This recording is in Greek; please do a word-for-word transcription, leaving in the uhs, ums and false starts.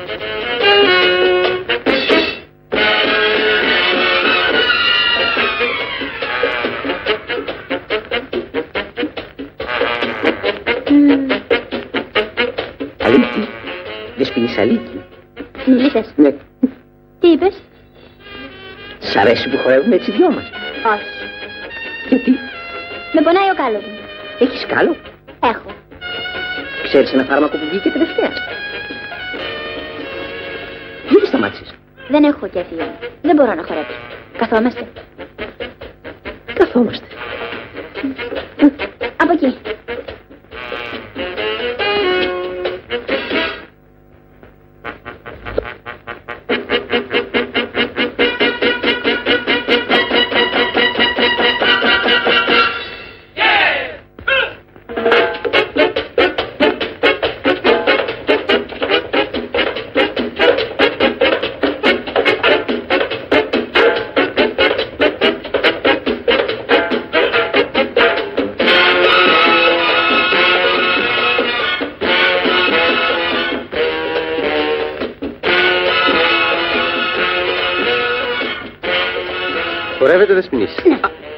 Αλίκη. Δεσποινής Αλίκη. Μίλησες. Ναι. Τι είπες? Σ' αρέσει που χορεύουμε έτσι δυο μας? Όχι. Γιατί? Με πονάει ο κάλος μου. Έχεις κάλο? Έχω. Ξέρεις ένα φάρμακο που βγήκε τελευταία? Γιατί σταμάτησες? Δεν έχω κέφι. Δεν μπορώ να χορέψω. Καθόμαστε. Καθόμαστε. Από εκεί. Χορεύετε Δεσποινής? Ναι.